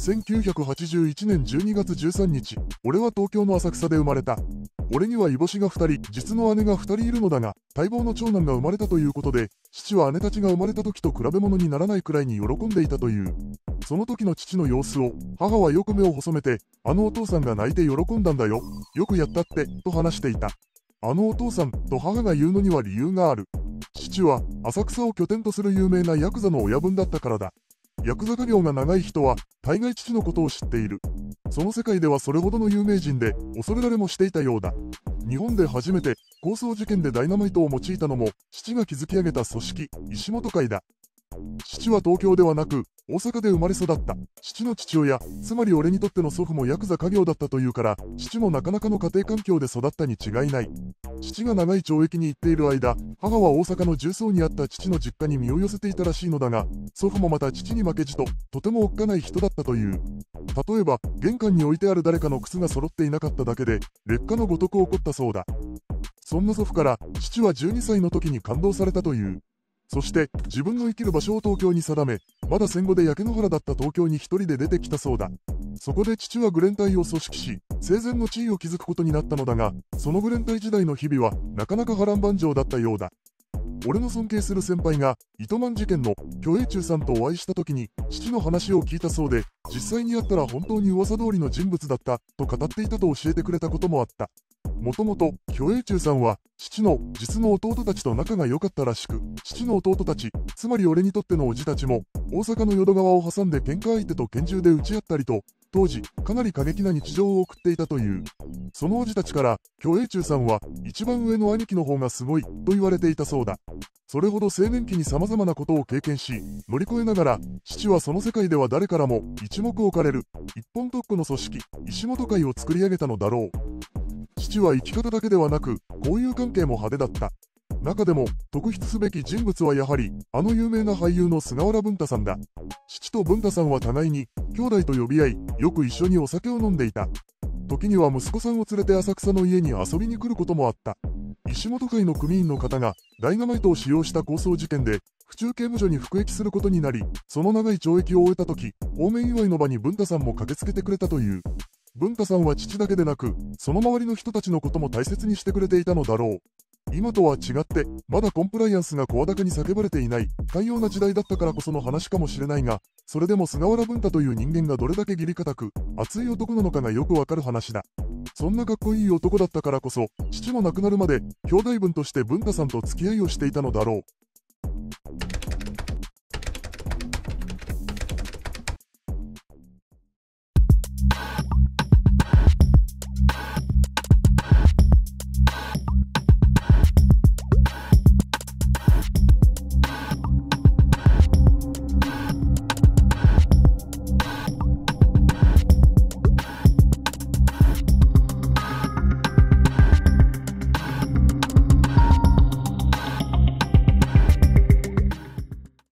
1981年12月13日、俺は東京の浅草で生まれた。俺には異母子が2人、実の姉が2人いるのだが、待望の長男が生まれたということで、父は姉たちが生まれた時と比べ物にならないくらいに喜んでいたという。その時の父の様子を、母はよく目を細めて、あのお父さんが泣いて喜んだんだよ。よくやったって、と話していた。あのお父さん、と母が言うのには理由がある。父は、浅草を拠点とする有名なヤクザの親分だったからだ。ヤクザ家業が長い人は、大概父のことを知っている。その世界ではそれほどの有名人で、恐れられもしていたようだ。日本で初めて、抗争事件でダイナマイトを用いたのも、父が築き上げた組織、石本会だ。父は東京ではなく、大阪で生まれ育った。父の父親、つまり俺にとっての祖父もヤクザ家業だったというから、父もなかなかの家庭環境で育ったに違いない。父が長い懲役に行っている間、母は大阪の重曹にあった父の実家に身を寄せていたらしいのだが、祖父もまた父に負けじと、とてもおっかない人だったという。例えば、玄関に置いてある誰かの靴が揃っていなかっただけで、劣化のごとく怒ったそうだ。そんな祖父から、父は12歳の時に感動されたという。そして自分の生きる場所を東京に定め、まだ戦後で焼け野原だった東京に一人で出てきたそうだ。そこで父はグレン隊を組織し、生前の地位を築くことになったのだが、そのグレン隊時代の日々はなかなか波乱万丈だったようだ。俺の尊敬する先輩が糸満事件の許栄中さんとお会いした時に父の話を聞いたそうで、実際に会ったら本当に噂通りの人物だったと語っていたと教えてくれたこともあった。もともと、許栄中さんは、父の実の弟たちと仲が良かったらしく、父の弟たち、つまり俺にとっての叔父たちも、大阪の淀川を挟んで喧嘩相手と拳銃で撃ち合ったりと、当時、かなり過激な日常を送っていたという。その叔父たちから、許栄中さんは、一番上の兄貴の方がすごい、と言われていたそうだ。それほど青年期に様々なことを経験し、乗り越えながら、父はその世界では誰からも一目置かれる、一本特区の組織、石本会を作り上げたのだろう。父は生き方だけではなく、交友関係も派手だった。中でも、特筆すべき人物はやはり、あの有名な俳優の菅原文太さんだ。父と文太さんは互いに、兄弟と呼び合い、よく一緒にお酒を飲んでいた。時には息子さんを連れて浅草の家に遊びに来ることもあった。石本会の組員の方が、ダイナマイトを使用した抗争事件で、府中刑務所に服役することになり、その長い懲役を終えた時、放免祝いの場に文太さんも駆けつけてくれたという。文太さんは父だけでなく、その周りの人たちのことも大切にしてくれていたのだろう。今とは違って、まだコンプライアンスが声高に叫ばれていない、寛容な時代だったからこその話かもしれないが、それでも菅原文太という人間がどれだけ義理堅く、熱い男なのかがよくわかる話だ。そんなかっこいい男だったからこそ、父も亡くなるまで、兄弟分として文太さんと付き合いをしていたのだろう。